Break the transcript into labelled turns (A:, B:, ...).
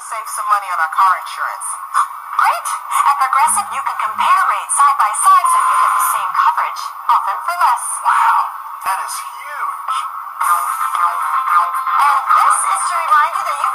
A: save some money on our car insurance.
B: Great! At Progressive, you can compare rates side by side so you get the same coverage, often for less.
A: Wow, that is huge.
B: And this is to remind you that you